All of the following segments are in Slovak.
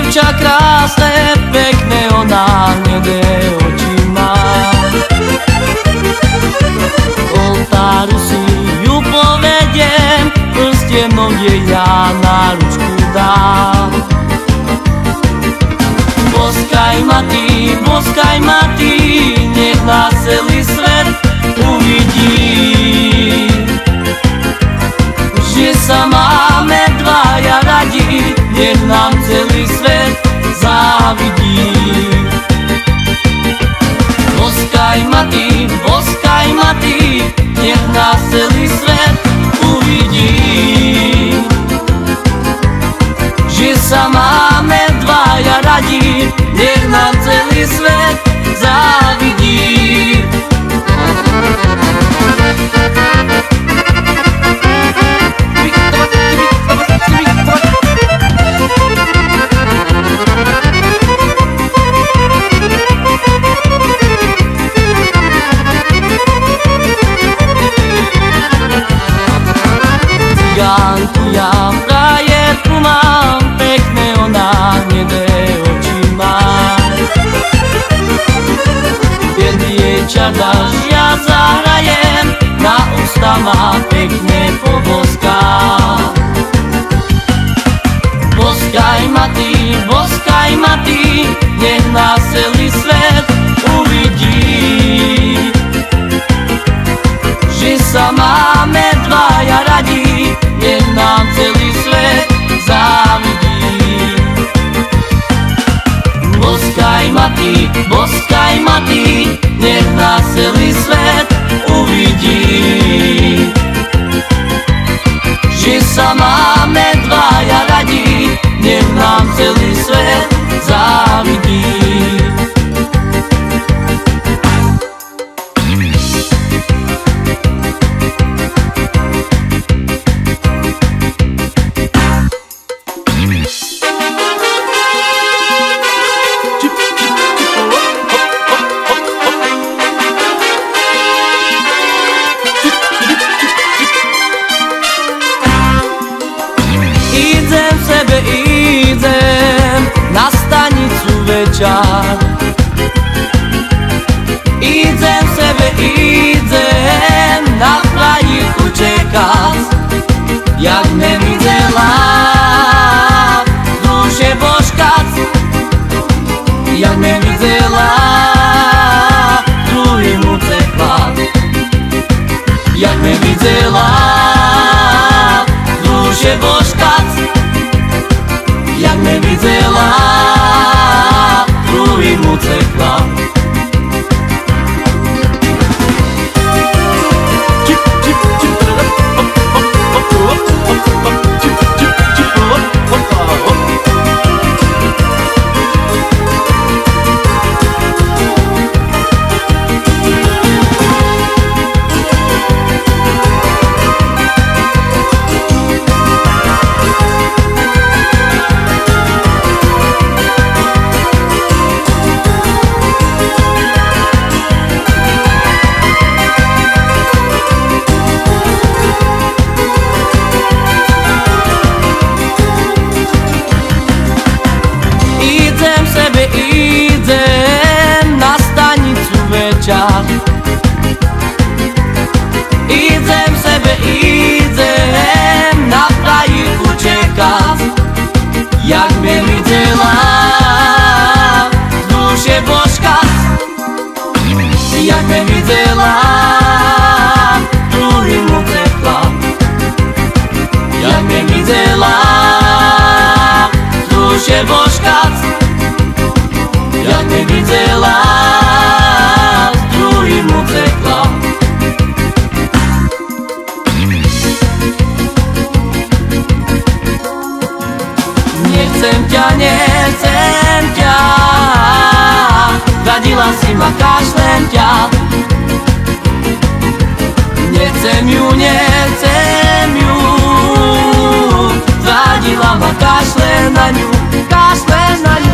Dievča krásne, pekné, ona hnedé oči má. Oltáru si ju povediem, prstenom jej ja na ručku dám. Boskaj ma ty, nech nás celý svet uvidí, že sa máme dvaja radi, nech nám celý svet závidí. Boskaj ma ty, nech nás celý svet uvidí, že sa máme dvaja radi, nech nám celý svet závidí. Cigánku ja frajerku mám, pekné ona hnedé oči má. Biedný jej čardáš ja zahrajem, na ústa má pekne poboská. Boskaj ma ty, nech nás celý svet uvidí, že sa máme dvaja radi, nech nám celý svet závidí. Boskaj ma ty, nech nás celý svet uvidí, že sa máme dvaja radi, nech nám celý svet závidí. Idem na stanicu večer, idem na frajerku čekať, jak me videla v duše božkať, jak me videla druhým utekla, jak me videla v duše božkať, jak me videla druhým utekla. Idem na stanicu večer, idem na frajerku čekať, jak me videla v duše božkať, jak me videla druhým utekla, jak me videla v duše božkať, jak me videla s druhým utekla. Nechcem ťa, radila si ma, kašlem ťa. Nechcem ju, radila ma, kašlem na ňu, kašlem na ňu.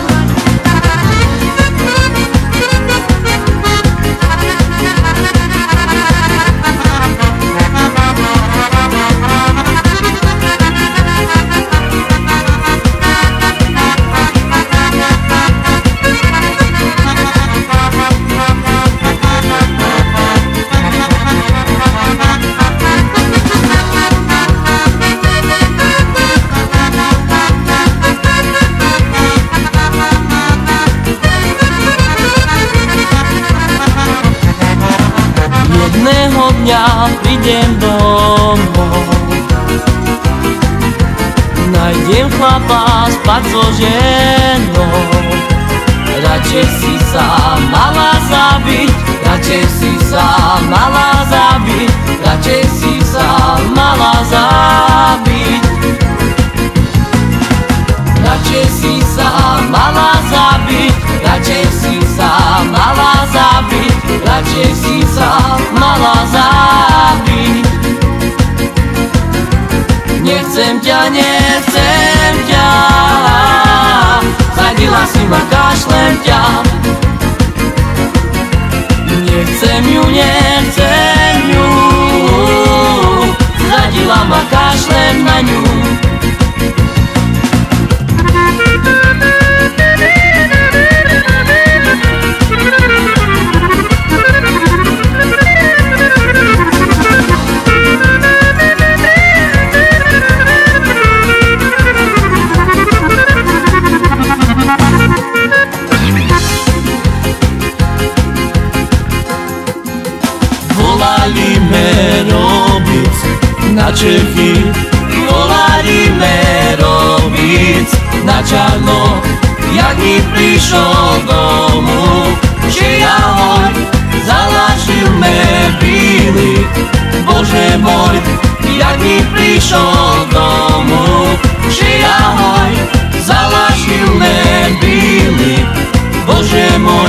prídem domov. Nájdem chlapa spať so ženou, radšej si sa mala zabiť, radšej si sa mala zabiť, radšej si sa mala zabiť. Radšej si sa mala zabiť, radšej si sa mala zabiť, radšej si sa mala zabiť. Nechcem ťa, zradila si ma, kašlem ťa. Nechcem ju, zradila ma, kašlem na ňu. Volajme robic na Čechy, volajme robic na čarno, jak mi prišol domů, že ahoj, zalašil me bílý. Bože môj, jak mi prišol domů, že ahoj, zalašil me bílý. Bože môj.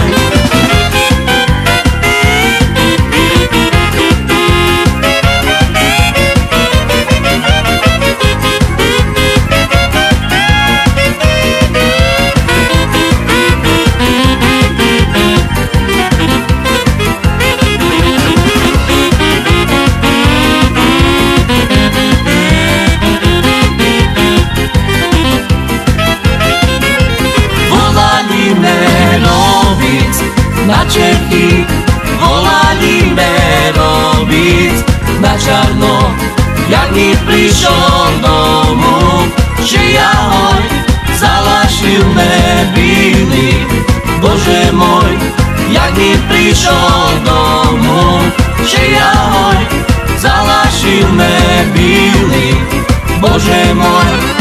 Na Čechy, volajme robic na čarno, jak mi prišol domů, že ahoj, zalašil me bílý. Bože môj, jak mi prišol domů, že ahoj, zalašil me bílý. Bože môj.